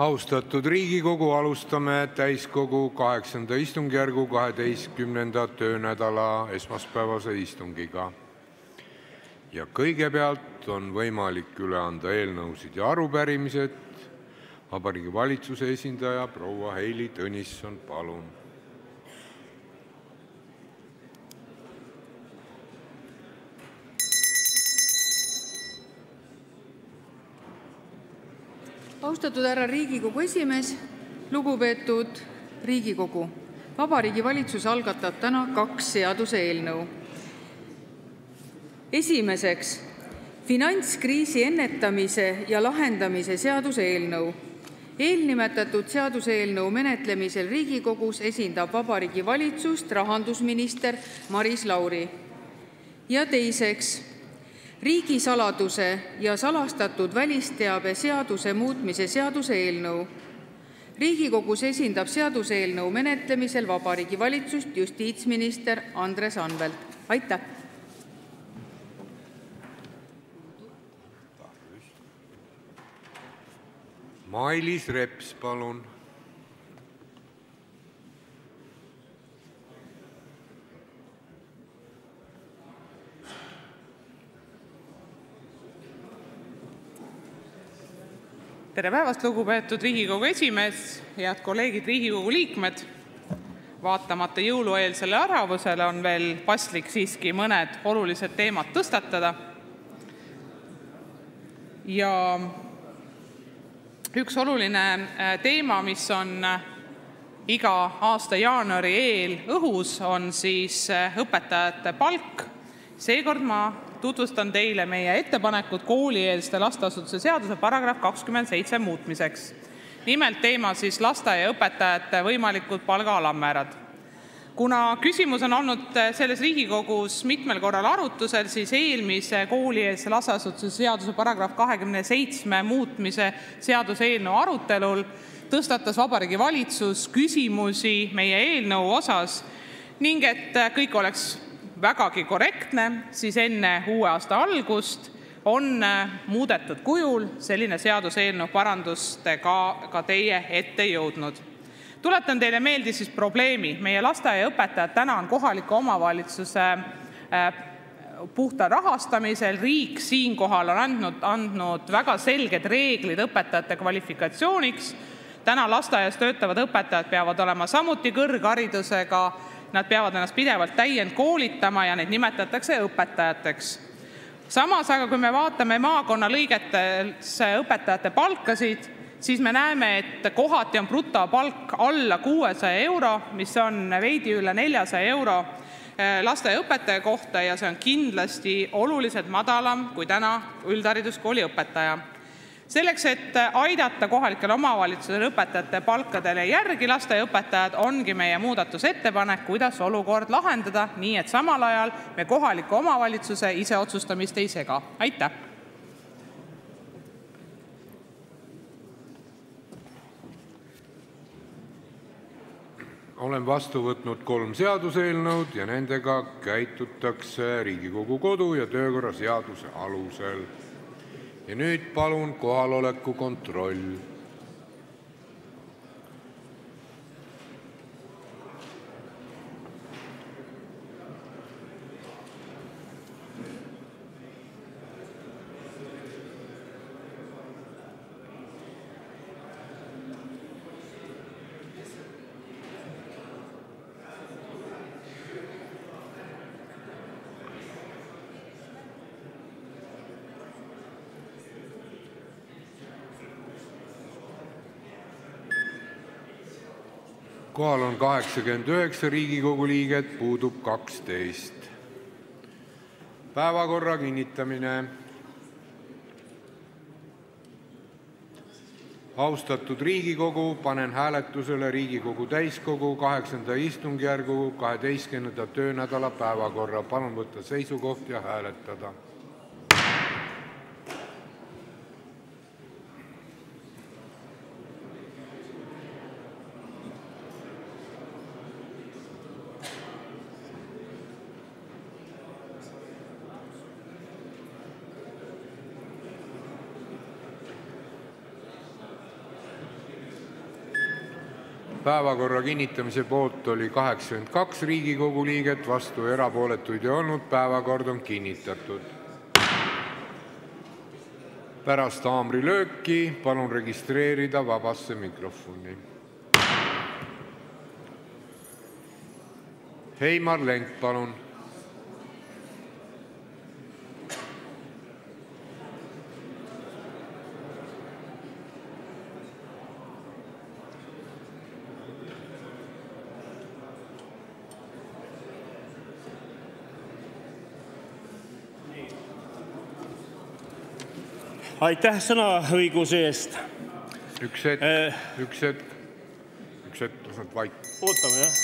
Austatud Riigikogu, alustame täiskogu 8. istungjärgu 12. töönädala esmaspäevast istungit. Ja kõigepealt on võimalik üle anda eelnõusid ja arupärimised. Vabariigi Valitsuse esindaja proua Heili Tõnisson, palun. Austatud härra Riigikogu esimees, lugupeetud Riigikogu, Vabariigi Valitsus algatab täna 2 seaduseelnõu. Esimeseks, finantskriisi ennetamise ja lahendamise seaduseelnõu. Eelnimetatud seaduseelnõu menetlemisel Riigikogus esindab Vabariigi Valitsust rahandusminister Maris Lauri. Ja teiseks, riigisaladuse ja salastatud välisteabe seaduse muutmise seaduse eelnõu. Riigikogus esindab seaduseelnõu menetlemisel Vabariigi Valitsust justiitsminister Andres Anvelt. Aitäh! Mailis Reps, palun. Tere päevast, lugupeetud Riigikogu esimees, head kolleegid, Riigikogu liikmed. Vaatamata jõulueelsele äravusele on veel paslik siiski mõned olulised teemad tõstatada. Ja üks oluline teema, mis on iga aasta jaanuari eel õhus, on siis õpetajate palk. Seekord ma tutvustan teile meie ettepanekut koolieelse lasteasutuse seaduse paragrahv 27 muutmiseks. Nimelt teema siis lasteaiaõpetajate võimalikud palga alammäärad. Kuna küsimus on olnud selles Riigikogus mitmel korral arutusel, siis eelmise koolieelse lasteasutuse seaduse paragrahv 27 muutmise seaduse eelnõu arutelul tõstatas Vabariigi Valitsus küsimusi meie eelnõu osas ning et kõik oleks vägagi korrektne, siis enne uue aasta algust on muudetud kujul selline seaduseelnõu parandustega ka teie ette jõudnud. Tuletan teile meelde siis probleemi. Meie lasteaiaõpetajad täna on kohaliku omavalitsuse puhta rahastamisel. Riik siinkohal on andnud väga selged reeglid õpetajate kvalifikatsiooniks. Täna lasteaias töötavad õpetajad peavad olema samuti kõrgharidusega. Nad peavad ennast pidevalt täiendkoolitama ja neid nimetatakse õpetajateks. Samas aga, kui me vaatame maakonna lõigetesse õpetajate palkasid, siis me näeme, et kohati on brutopalk alla 600 euro, mis on veidi üle 400 euro lasteaiaõpetaja kohta ja see on kindlasti oluliselt madalam kui täna üldhariduskooli õpetaja. Selleks, et aidata kohalikel omavalitsusel õpetajate palkadele järgi lasteaiaõpetajad, ongi meie muudatusettepanek, kuidas olukord lahendada, nii et samal ajal me kohaliku omavalitsuse ise otsustamist ei sega. Aitäh! Olen vastu võtnud 3 seaduseelnõud ja nendega käitutakse Riigikogu kodu- ja töökorra seaduse alusel. Ja nüüd palun kohaloleku kontroll. Kohal on 89 Riigikogu liiget, puudub 12. Päevakorra kinnitamine. Austatud Riigikogu, panen hääletusele Riigikogu täiskogu 8. istungjärgu 12. töönädala päevakorra. Palun võtta seisukoht ja hääletada. Päevakorra kinnitamise poolt oli 82 Riigikogu liiget, vastu ja erapooletuid ei olnud. Päevakord on kinnitatud. Pärast haamrilööki palun registreerida vabasse mikrofoni. Heimar Lenk, palun. Aitäh sõnaõiguse eest. Üks hetk, tasad vait. Ootame, jah.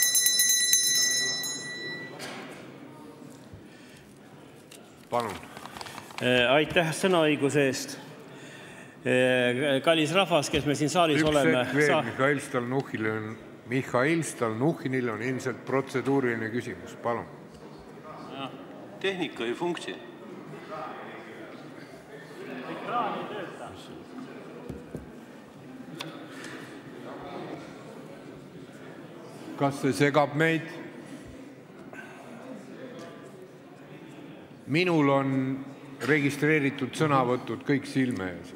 Palun. Aitäh sõnaõiguse eest. Kallis rahvas, kes me siin saalis oleme. Üks hetk veel, Mihhail Stalnuhhinil on ilmselt protseduuriline küsimus. Palun. Tehnika ei funktsi. Kas see segab meid? Minul on registreeritud sõnavõtud kõik silme ees.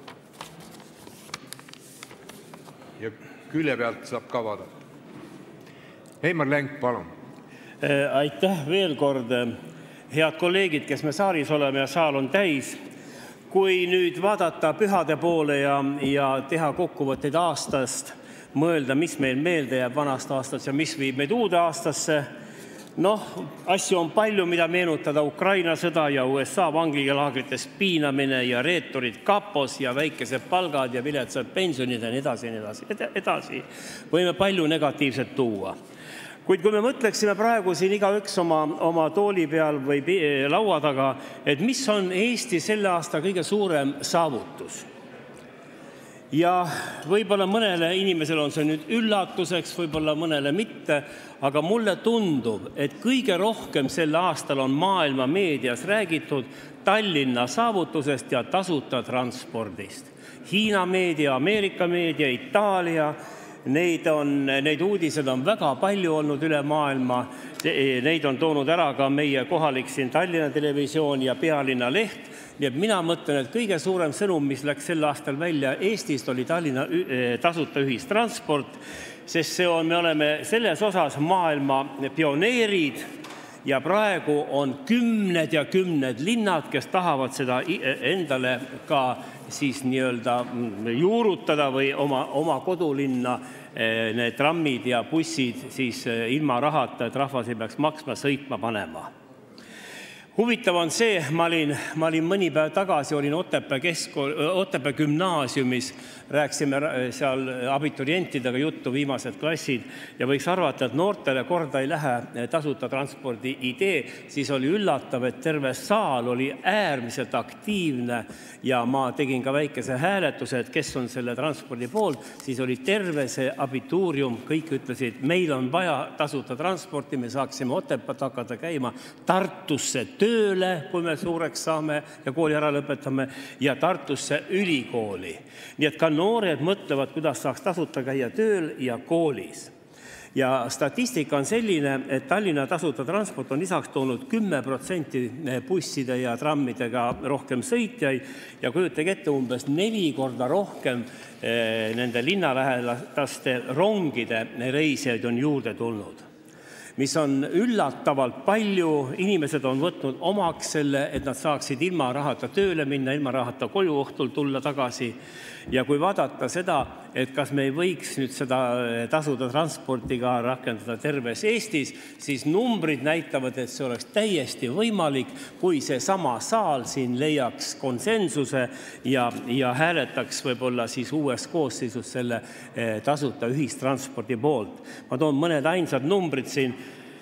Ja külje pealt saab ka vaadata. Heimar Lenk, palun. Aitäh veel kord, head kolleegid, kes me saalis oleme ja saal on täis. Kui nüüd vaadata pühade poole ja teha kokkuvõtteid aastast, mõelda, mis meil meelde jääb vanast aastast ja mis viib meid uude aastasse. Asju on palju, mida meenutada: Ukraina sõda ja USA vanglaagrites piinamine ja reeturid kapos ja väikesed palgad ja viletsad pensionid ja edasi. Võime palju negatiivset tuua. Kuid kui me mõtleksime praegu siin igaüks oma tooli peal või laua taga, et mis on Eesti selle aasta kõige suurem saavutus. Ja võib-olla mõnele inimesele on see nüüd üllatuseks, võib-olla mõnele mitte, aga mulle tundub, et kõige rohkem sel aastal on maailma meedias räägitud Tallinna saavutusest ja tasuta transpordist. Hiina meedia, Ameerika meedia, Itaalia, neid uudised on väga palju olnud üle maailma. Neid on toonud ära ka meie kohalik siin Tallinna televisioon ja Pealinna leht. Nii et mina mõtlen, et kõige suurem sõnum, mis läks sel aastal välja Eestist, oli Tallinna tasuta ühistransport, sest me oleme selles osas maailma pioneerid ja praegu on kümned ja kümned linnad, kes tahavad seda endale ka siis nii-öelda juurutada või oma kodulinna need trammid ja bussid siis ilma rahata, et rahvas ei peaks maksma, sõitma panema. Huvitav on see, ma olin mõni päev tagasi, olin Otepää gümnaasiumis, rääkisime seal abiturientidega juttu, viimased klassid, ja võiks arvata, et noortele korda ei lähe tasuta transpordi idee, siis oli üllatav, et terve saal oli äärmiselt aktiivne ja ma tegin ka väikese hääletuse, et kes on selle transpordi poolt, siis oli terve see abituurium, kõik ütlesid, meil on vaja tasuta transporti, me saaksime Otepäält hakata käima Tartusse tööle, kui me suureks saame ja kooli ära lõpetame, ja Tartusse ülikooli. Nii et ka noored mõtlevad, kuidas saaks tasuta käia tööl ja koolis. Ja statistika on selline, et Tallinna tasuta transport on lisaks toonud 10% busside ja trammidega rohkem sõitjaid ja kujutage ette, umbes 4 korda rohkem nende linnalähedaste rongide reisijaid on juurde tulnud. Mis on üllatavalt palju, inimesed on võtnud omaks selle, et nad saaksid ilma rahata tööle minna, ilma rahata koju õhtul tulla tagasi. Ja kui vaadata seda, et kas me ei võiks nüüd seda tasuda transportiga rakendada terves Eestis, siis numbrid näitavad, et see oleks täiesti võimalik, kui see sama saal siin leiaks konsensuse ja hääletaks võib-olla siis uues koosseisus selle tasuta ühistranspordi poolt. Ma toon mõned ainsad numbrid siin.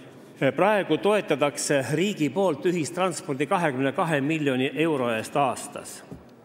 Praegu toetatakse riigi poolt ühistranspordi 22 miljoni euro eest aastas.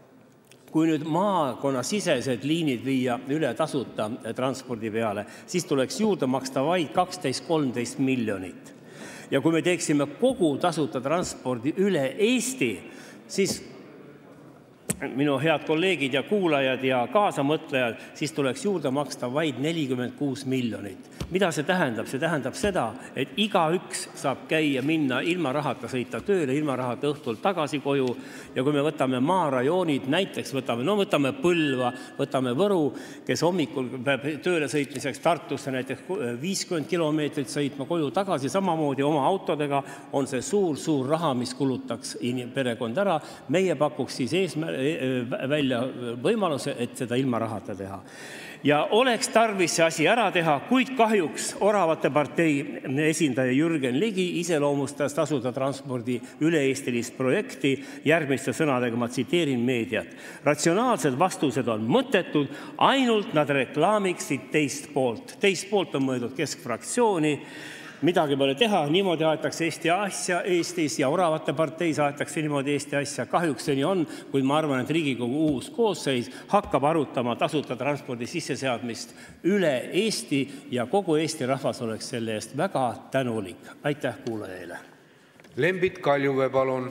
Kui nüüd maakonnasisesed liinid viia üle tasuta transpordi peale, siis tuleks juurde maksta vaid 12-13 miljonit. Ja kui me teeksime kogu tasuta transpordi üle Eesti, siis minu head kolleegid ja kuulajad ja kaasamõtlejad, siis tuleks juurde maksta vaid 46 miljonit. Mida see tähendab? See tähendab seda, et igaüks saab minna ilma rahata, sõita tööle, ilma rahata õhtul tagasi koju. Ja kui me võtame maarajoonid, näiteks võtame Põlva, võtame Võru, kes hommikul peab tööle sõitmiseks Tartusse näiteks 50 kilomeetrit sõitma koju tagasi, samamoodi oma autodega, on see suur raha, mis kulutaks perekond ära. Meie pakuks siis välja võimaluse, et seda ilma rahata teha. Ja oleks tarvis see asi ära teha, kuid kahjuks Oravate partei esindaja Jürgen Ligi iseloomustas tasuta transpordi üle-eestilist projekti järgmiste sõnadega, ma tsiteerin meediat. Ratsionaalsed vastused on mõttetud, ainult nad reklaamiksid teist poolt. Teist poolt on mõeldud keskfraktsiooni. Midagi pole teha, niimoodi aetakse Eesti asja Eestis ja Oravate parteis aetakse niimoodi Eesti asja. Kahjuks see nii on, kuid ma arvan, et Riigikogu uus koosseis hakkab arutama tasuta transpordi sisseseadmist üle Eesti ja kogu Eesti rahvas oleks selle eest väga tänulik. Aitäh kuulajaile! Lembit Kaljuve, palun!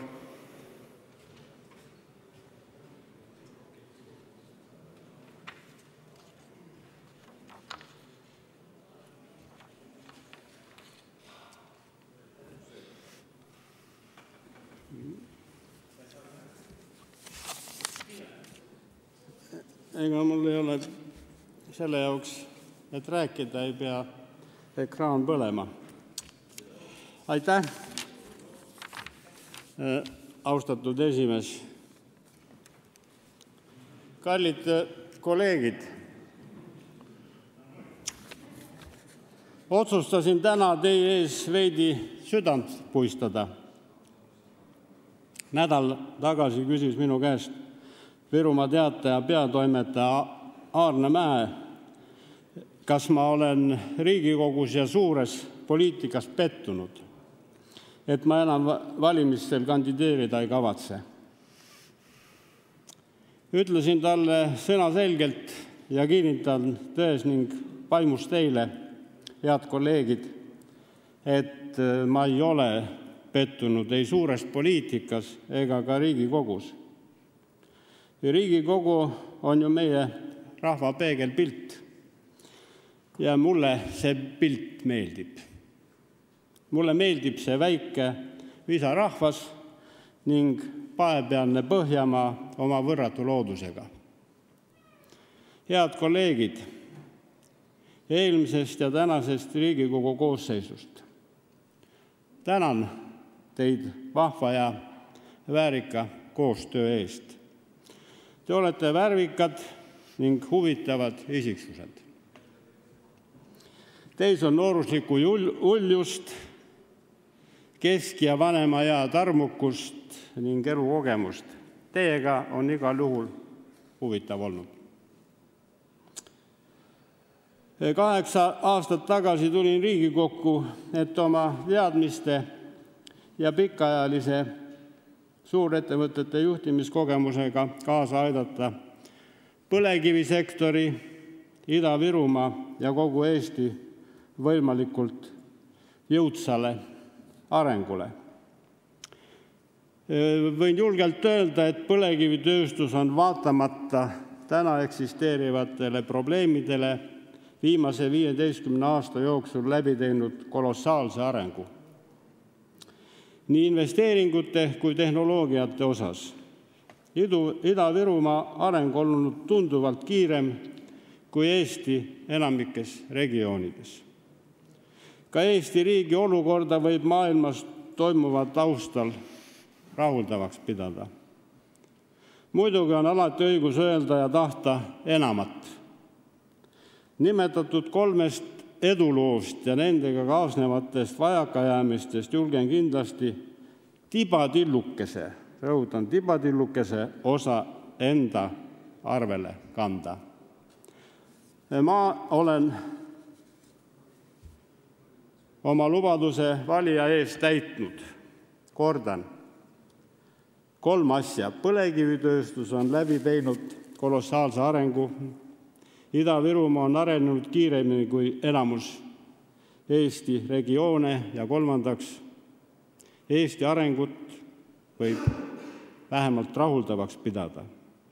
Ega mul ei ole selle jaoks, et rääkida, ei pea ekraan põlema. Aitäh, austatud esimees. Kallid kolleegid, otsustasin täna teie ees veidi südant puistada. Nädal tagasi küsis minu käest Virumaa Teataja peatoimetaja Aarne Mäe, kas ma olen Riigikogus ja suures poliitikas pettunud, et ma enam valimistel kandideerida ei kavatse. Ütlesin talle sõnaselgelt ja kinnitan tões ning vaimus teile, head kolleegid, et ma ei ole pettunud ei suures poliitikas ega ka Riigikogus. Riigikogu on ju meie rahva peegelpilt ja mulle see pilt meeldib. Mulle meeldib see väike visarahvas ning paepealne Põhjamaa oma võrratu loodusega. Head kolleegid, eelmisest ja tänasest Riigikogu koosseisust. Tänan teid vahva ja väärika koostöö eest. Te olete värvikad ning huvitavad isiksused. Teis on nooruslikku uljust, kesk- ja vanema ea tarmukust ning elukogemust. Teiega on igal juhul huvitav olnud. 8 aastat tagasi tulin Riigikokku, et oma teadmiste ja pikaajalise suurettevõtete juhtimiskogemusega kaasa aidata põlevkivisektori, Ida-Virumaa ja kogu Eesti võimalikult jõudsale arengule. Võin julgelt öelda, et põlevkivitööstus on vaatamata täna eksisteerivatele probleemidele viimase 15 aasta jooksul läbi teinud kolossaalse arengu. Nii investeeringute kui tehnoloogiate osas. Ida-Virumaa areng on olnud tunduvalt kiirem kui Eesti enamikes regioonides. Ka Eesti riigi olukorda võib maailmas toimuva taustal rahuldavaks pidada. Muidugi on alati õigus öelda ja tahta enamat. Nimetatud 3 eduloost ja nendega kaasnevatest vajakajäämistest julgen kindlasti tibatillukese, rõhutan tibatillukese osa enda arvele kanda. Ma olen oma lubaduse valija ees täitnud. Kordan. 3 asja. Põlevkivitööstus on läbi teinud kolossaalse arengu. Ida-Virumaa on arenenud kiiremini kui enamus Eesti regioone ja 3. Eesti arengut võib vähemalt rahuldavaks pidada.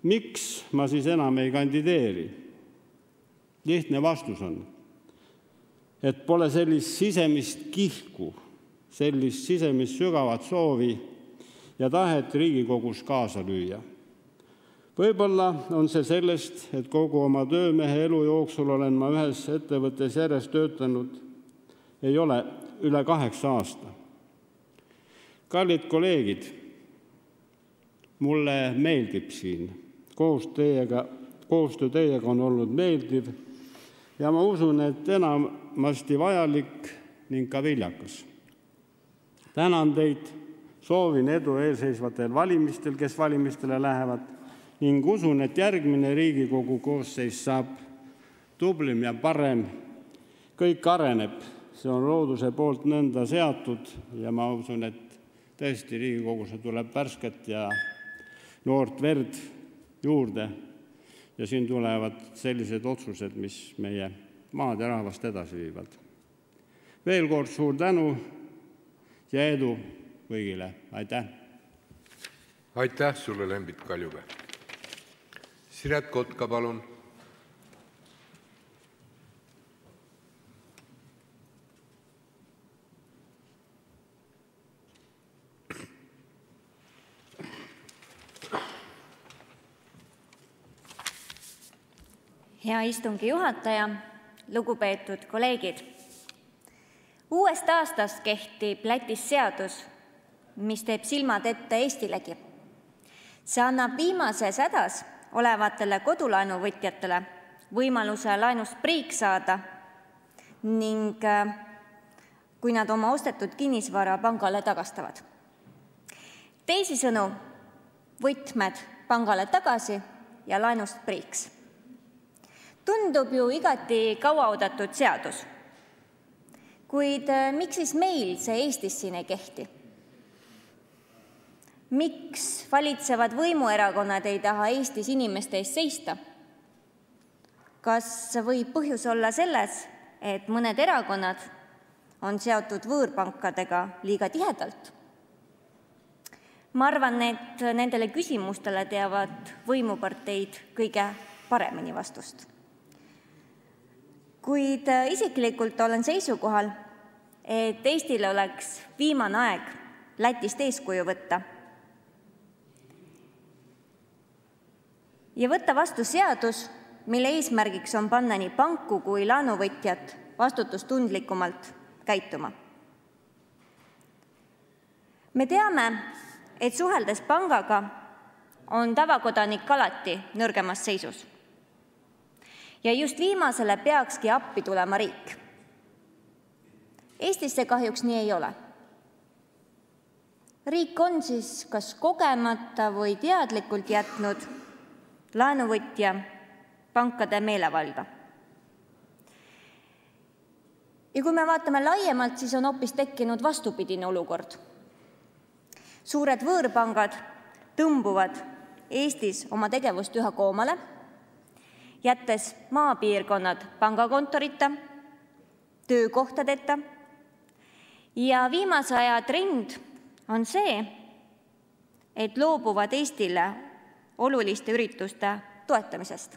Miks ma siis enam ei kandideeri? Lihtne vastus on, et pole sellist sisemist kihku, sellist sisemist sügavat soovi ja tahet Riigikogus kaasa lüüa. Võib-olla on see sellest, et kogu oma töömehe elu jooksul olen ma ühes ettevõttes järjest töötanud, ei ole üle 8 aasta. Kallid kolleegid, mulle meeldib siin. Koostöö teiega on olnud meeldiv ja ma usun, et enamasti vajalik ning ka viljakas. Tänan teid, soovin edu eelseisvatel valimistel, kes valimistele lähevad, ning usun, et järgmine Riigikogu koosseis saab tublim ja parem. Kõik areneb, see on looduse poolt nõnda seatud ja ma usun, et tõesti Riigikogusse tuleb värsket ja noort verd juurde ja siin tulevad sellised otsused, mis meie maad ja rahvast edasi viivad. Veel kord suur tänu ja edu kõigile. Aitäh! Aitäh sulle, Lembit Kaljumäe! Siret Kotka, palun! Hea istungi juhataja, lugupeetud kolleegid. Uuest aastast kehtib Lätis seadus, mis teeb silmad ette Eestilegi. See annab viimases hädas olevatele kodulaenuvõtjatele võimaluse laenust priik saada ning kui nad oma ostetud kinnisvara pangale tagastavad. Teisisõnu, võtmed pangale tagasi ja laenust priiks. Tundub ju igati kauaoodatud seadus. Kuid miks siis meil see Eestis siin ei kehti? Miks valitsevad võimuerakonnad ei taha Eestis inimeste eest seista? Kas võib põhjus olla selles, et mõned erakonnad on seotud võõrpankadega liiga tihedalt? Ma arvan, et nendele küsimustele teavad võimuparteid kõige paremini vastust. Kuid isiklikult olen seisukohal, et Eestil oleks viimane aeg Lätist eeskuju võtta ja võtta vastu seadus, mille eesmärgiks on panna nii panku kui laenuvõtjat vastutustundlikumalt käituma. Me teame, et suheldes pangaga on tavakodanik alati nõrgemas seisus. Ja just viimasele peakski appi tulema riik. Eestis see kahjuks nii ei ole. Riik on siis kas kogemata või teadlikult jätnud laenuvõtja pankade meelevalda. Ja kui me vaatame laiemalt, siis on hoopis tekkinud vastupidine olukord. Suured võõrpangad tõmbuvad Eestis oma tegevust üha koomale, jättes maapiirkonnad pangakontorita, töökohtadeta ja viimase aja trend on see, et loobuvad Eestile oluliste ürituste toetamisest.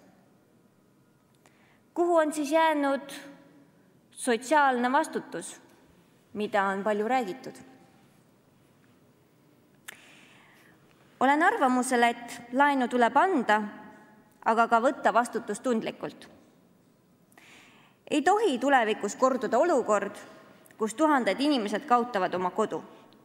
Kuhu on siis jäänud sotsiaalne vastutus, mida on palju räägitud? Olen arvamusel, et laenu tuleb anda, aga ka võtta vastutustundlikult. Ei tohi tulevikus korduda olukord, kus tuhanded inimesed kaotavad oma kodu.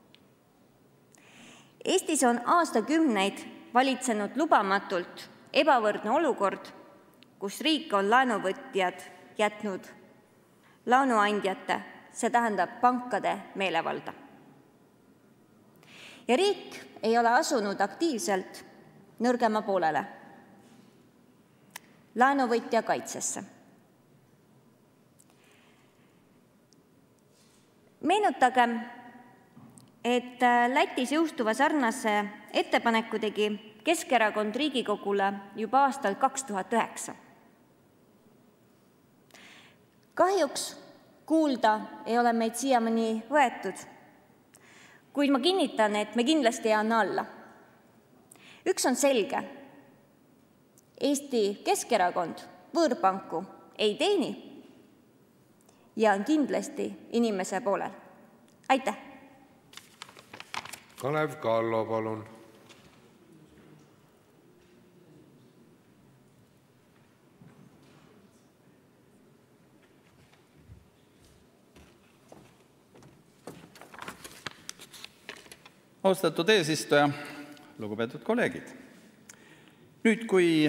Eestis on aastakümneid valitsenud lubamatult ebavõrdne olukord, kus riik on laenuvõtjad jätnud laenuandjate, see tähendab pankade meelevalda. Ja riik ei ole asunud aktiivselt nõrgema poolele, laenuvõtja kaitsesse. Meenutagem, et Lätis jõustuva sarnase ettepaneku tegi Keskerakond Riigikogule juba aastal 2009. Kahjuks kuulda ei ole meid siiamaani võetud, kuid ma kinnitan, et me kindlasti ei anna alla. Üks on selge. Eesti Keskerakond võõrpanku ei teeni ja on kindlasti inimese poolel. Aitäh! Kalev Kallo, palun! Austatud eesistuja, lugupeetud kolleegid! Nüüd, kui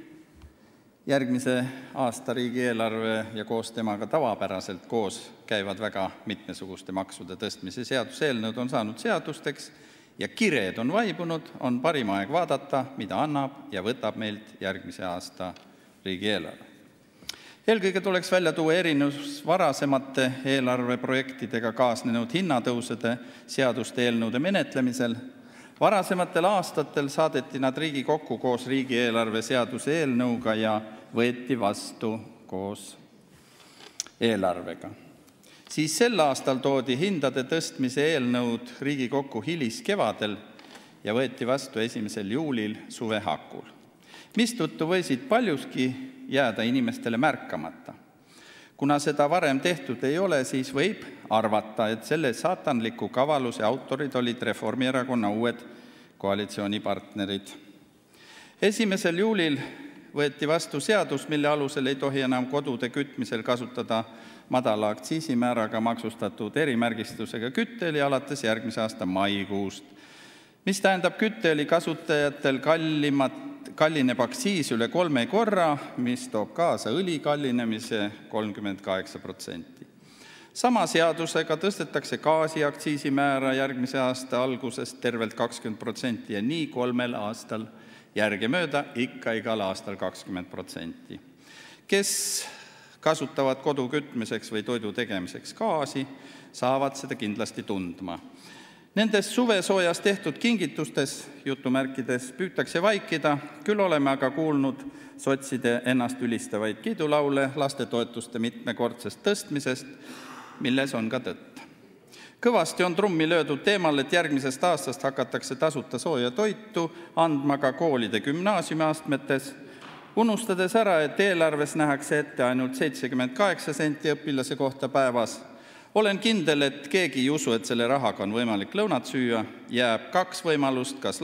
järgmise aasta riigieelarve ja koos temaga tavapäraselt koos käivad väga mitmesuguste maksude tõstmise seaduseelnõud on saanud seadusteks ja kired on vaibunud, on parim aeg vaadata, mida annab ja võtab meilt järgmise aasta riigieelarve. Eelkõige tuleks välja tuua erinevus varasemate eelarveprojektidega kaasnenud hinnatõusude seaduste eelnõude menetlemisel. Varasematel aastatel saadeti nad Riigikokku koos riigieelarve seaduse eelnõuga ja võeti vastu koos eelarvega. Siis sel aastal toodi hindade tõstmise eelnõud Riigikokku hiliskevadel ja võeti vastu 1. juulil suve hakul, mistõttu võisid paljuski jääda inimestele märkamata. Kuna seda varem tehtud ei ole, siis võib arvata, et selle saatanliku kavaluse autorid olid Reformierakonna uued koalitsioonipartnerid. 1. juulil võeti vastu seadus, mille alusel ei tohi enam kodude kütmisel kasutada madala aktsiisimääraga maksustatud erimärgistusega kütteõli alates järgmise aasta maikuust, mis tähendab kütteõli kasutajatel kallineb aktsiis üle 3 korra, mis toob kaasa õli kallinemise 38%. Sama seadusega tõstetakse gaasi aktsiisimäära järgmise aasta algusest tervelt 20% ja nii 3 aastal järgemööda ikka igal aastal 20%. Kes kasutavad kodu kütmiseks või toidu tegemiseks gaasi, saavad seda kindlasti tundma. Nendes suvesoojas tehtud kingitustes, jutumärkides, püütakse vaikida, küll oleme aga kuulnud sotside ennast ülistavaid kiidulaule lastetoetuste mitmekordsest tõstmisest, milles on ka tõtt. Kõvasti on trummi löödud teemal, et järgmisest aastast hakatakse tasuta sooja toitu andma ka koolide gümnaasiumiastmetes, unustades ära, et eelarves nähakse ette ainult 78 senti õpilase kohta päevas. Olen kindel, et keegi ei usu, et selle rahaga on võimalik lõunat süüa, jääb 2 võimalust, kas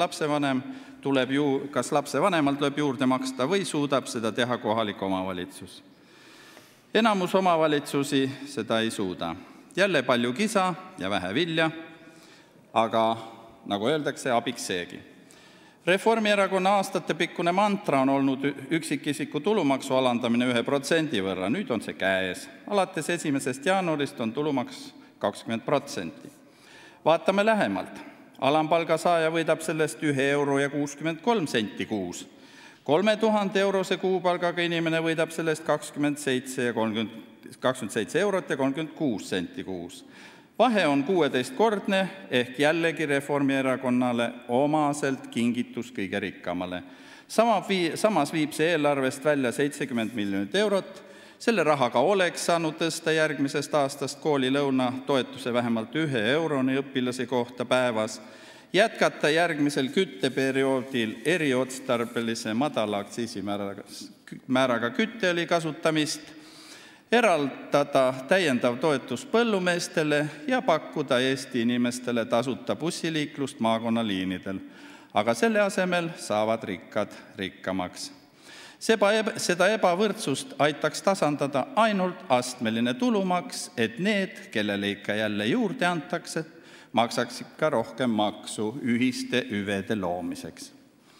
lapsevanemalt tuleb juurde maksta või suudab seda teha kohalik omavalitsus. Enamus omavalitsusi seda ei suuda. Jälle palju kisa ja vähe vilja, aga nagu öeldakse, abiks seegi. Reformierakonna aastatepikkune mantra on olnud üksikisiku tulumaksu alandamine 1% võrra. Nüüd on see käes. Alates 1. jaanuarist on tulumaks 20%. Vaatame lähemalt. Alampalga saaja võidab sellest 1,63 € kuus. 3000 eurose kuupalgaga inimene võidab sellest 27 eurot ja 36 senti kuus. Vahe on 16-kordne ehk jällegi Reformierakonnale omaselt kingitus kõige rikkamale. Samas viib see eelarvest välja 70 miljonit eurot. Selle rahaga oleks saanud tõsta järgmisest aastast koolilõuna toetuse vähemalt 1 euroni õpilase kohta päevas, jätkata järgmisel kütteperioodil eriotstarbelise madala aktsiisimääraga kütteõli kasutamist, eraldada täiendav toetus põllumeestele ja pakkuda Eesti inimestele tasuta bussiliiklust maakonnaliinidel. Aga selle asemel saavad rikkad rikkamaks. Seda ebavõrdsust aitaks tasandada ainult astmeline tulumaks, et need, kellele ikka jälle juurde antakse, maksaks ikka rohkem maksu ühiste hüvede loomiseks.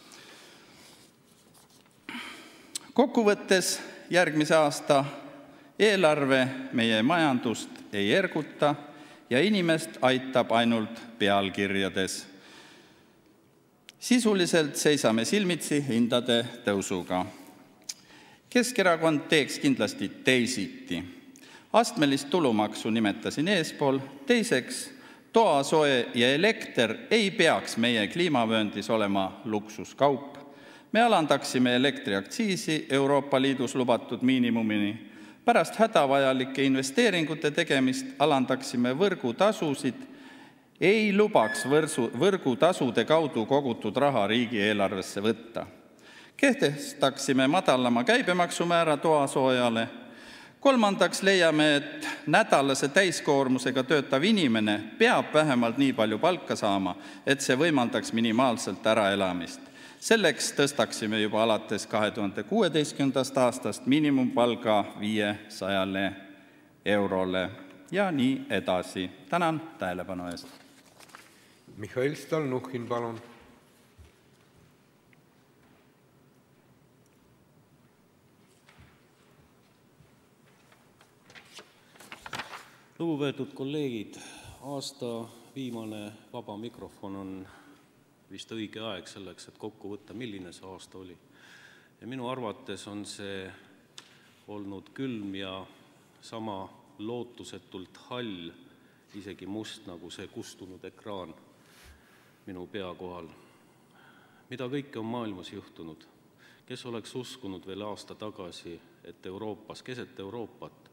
Kokkuvõttes järgmise aasta eelarve meie majandust ei erguta ja inimest aitab ainult pealkirjades. Sisuliselt seisame silmitsi hindade tõusuga. Keskerakond teeks kindlasti teisiti. Astmelist tulumaksu nimetasin eespool. Teiseks, toasoe ja elekter ei peaks meie kliimavööndis olema luksuskaup. Me alandaksime elektriaktsiisi Euroopa Liidus lubatud miinimumini. Pärast hädavajalike investeeringute tegemist alandaksime võrgutasusid, ei lubaks võrgutasude kaudu kogutud raha riigieelarvesse võtta. Kehtestaksime madalama käibemaksumäära toasoojale. Kolmandaks leiame, et nädalase täiskoormusega töötav inimene peab vähemalt nii palju palka saama, et see võimaldaks minimaalselt äraelamist. Selleks tõstaksime juba alates 2016. aastast miinimumpalga 500 eurole ja nii edasi. Tänan tähelepanu eest. Mihhail Stalnuhhin, palun. Lugupeetud kolleegid, aasta viimane vaba mikrofon on vist õige aeg selleks, et kokku võtta, milline see aasta oli. Ja minu arvates on see olnud külm ja sama lootusetult hall, isegi must nagu see kustunud ekraan minu pea kohal. Mida kõike on maailmas juhtunud? Kes oleks uskunud veel aasta tagasi, et Euroopas, keset Euroopat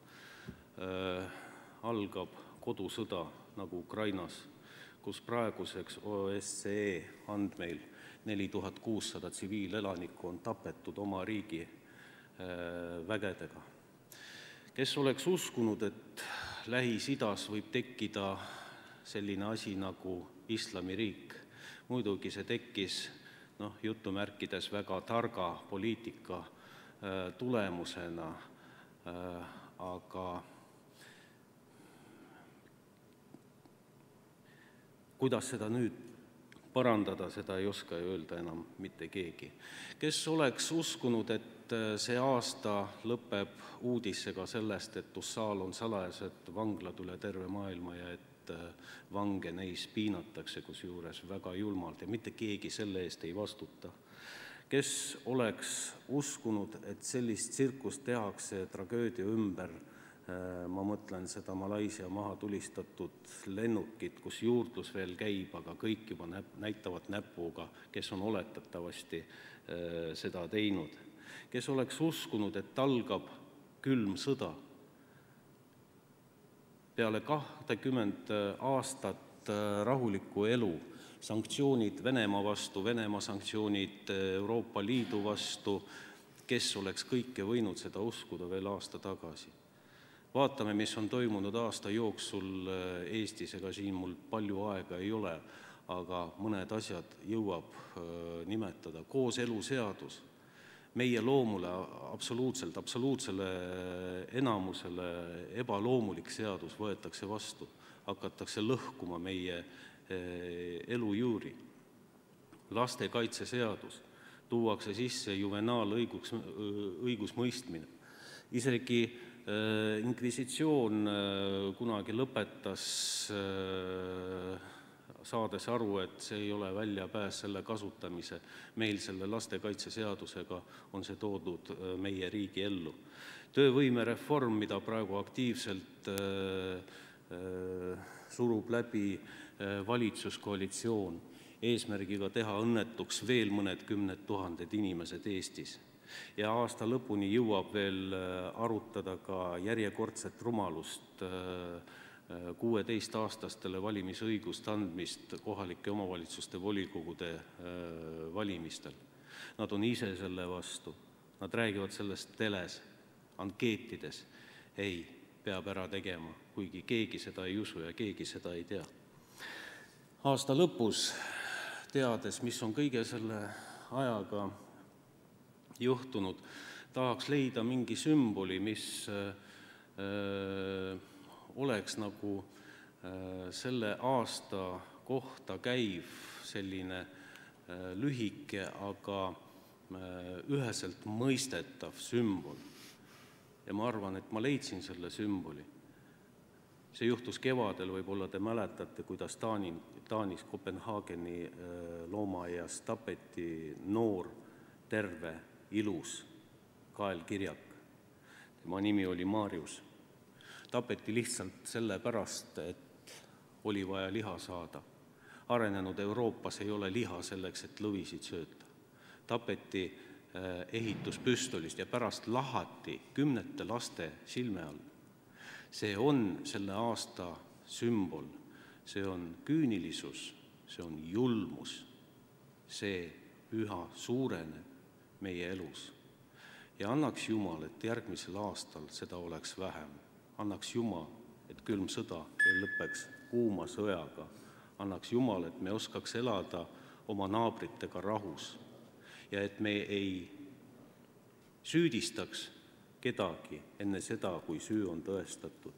algab kodusõda nagu Ukrainas, kus praeguseks OSCE andmeil 4600 tsiviilelanikku on tapetud oma riigi vägedega. Kes oleks uskunud, et Lähis-Idas võib tekkida selline asi nagu islamiriik? Muidugi see tekkis jutumärkides väga targa poliitika tulemusena, aga kuidas seda nüüd parandada, seda ei oska öelda enam mitte keegi. Kes oleks uskunud, et see aasta lõpeb uudisega sellest, et USA-l on salajased vanglad üle terve maailma ja et vange neis piinatakse kusjuures väga julmalt ja mitte keegi selle eest ei vastuta. Kes oleks uskunud, et sellist tsirkust tehakse tragöödia ümber, ma mõtlen seda Malaisia maha tulistatud lennukit, kus juurdlus veel käib, aga kõik juba näitavad näpuga, kes on oletatavasti seda teinud. Kes oleks uskunud, et algab külm sõda? Peale 20 aastat rahulikku elu, sanktsioonid Venemaa vastu, Venemaa sanktsioonid Euroopa Liidu vastu, kes oleks kõike võinud seda uskuda veel aasta tagasi? Vaatame, mis on toimunud aasta jooksul Eestis, ega siin mul palju aega ei ole, aga mõned asjad jõuab nimetada. Kooseluseadus, meie loomule, absoluutsele enamusele ebaloomulik seadus võetakse vastu, hakatakse lõhkuma meie elujuuri. Lastekaitseseadus, tuuakse sisse juvenaalõigusmõistmine. Isegi inkvisitsioon kunagi lõpetas, saades aru, et see ei ole väljapääs selle kasutamise. Meil selle lastekaitseseadusega on see toodud meie riigi ellu. Töövõimereform, mida praegu aktiivselt surub läbi valitsuskoalitsioon, eesmärgiga teha õnnetuks veel mõned 10 000 inimesed Eestis. Ja aasta lõpuni jõuab veel arutada ka järjekordset rumalust 16-aastastele valimisõigust andmist kohalike omavalitsuste volikogude valimistel. Nad on ise selle vastu. Nad räägivad sellest teles, ankeetides. Ei, peab ära tegema, kuigi keegi seda ei usu ja keegi seda ei tea. Aasta lõpus, teades, mis on kõige selle ajaga juhtunud, tahaks leida mingi sümboli, mis oleks nagu selle aasta kohta käiv selline lühike, aga üheselt mõistetav sümbol. Ja ma arvan, et ma leidsin selle sümboli. See juhtus kevadel, võib-olla te mäletate, kuidas Taanis Kopenhaageni loomaaias tapeti noor, terve, ilus kaelkirjak. Tema nimi oli Marius. Tapeti lihtsalt selle pärast, et oli vaja liha saada. Arenenud Euroopas ei ole liha selleks, et lõvisid sööta. Tapeti ehituspüstolist ja pärast lahati 10 laste silme all. See on selle aasta sümbol. See on küünilisus, see on julmus. See üha suureneb. meie elus. Ja annaks Jumal, et järgmisel aastal seda oleks vähem. Annaks Jumal, et külm sõda ei lõpeks kuuma sõjaga. Annaks Jumal, et me oskaks elada oma naabritega rahus ja et me ei süüdistaks kedagi enne seda, kui süü on tõestatud.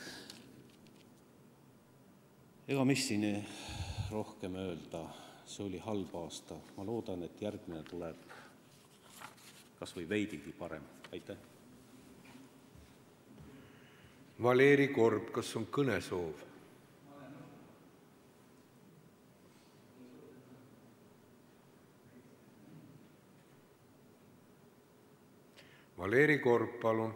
Ega mis siin rohkem öelda, see oli halb aasta. Ma loodan, et järgmine tuleb kas või veidigi parem. Aitäh! Valeri Korb, kas on kõnesoov? Valeri Korb, palun.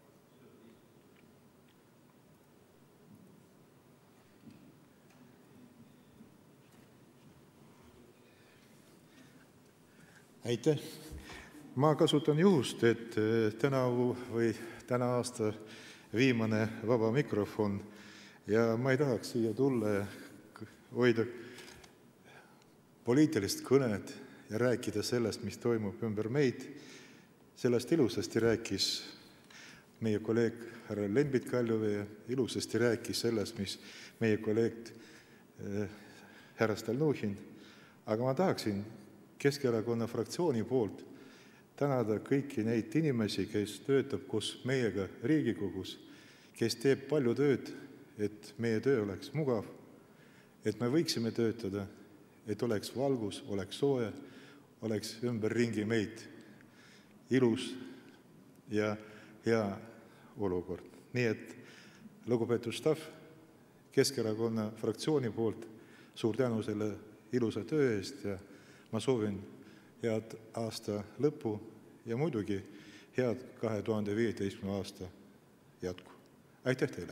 Aitäh! Ma kasutan juhust, et täna aasta viimane vaba mikrofon ja ma ei tahaks siia tulla ja hoida poliitilist kõnet ja rääkida sellest, mis toimub ümber meid. Sellest ilusasti rääkis meie kolleeg härra Lembit Kaljuvee, ilusasti rääkis sellest, mis meie kolleeg härra Stalnuhhin. Aga ma tahaksin Keskerakonna fraktsiooni poolt tänada kõiki neid inimesi, kes töötab koos meiega Riigikogus, kes teeb palju tööd, et meie töö oleks mugav, et me võiksime töötada, et oleks valgus, oleks soe, oleks ümberringi meid ilus ja hea olukord. Nii et lugupeetud staff Keskerakonna fraktsiooni poolt suur tänu selle ilusa töö eest ja ma soovin head aasta lõppu ja muidugi head 2015. aasta jätku. Aitäh teile!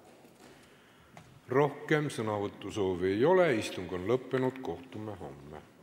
Rohkem sõnavõtusoovi ei ole, istung on lõppenud, kohtume homme.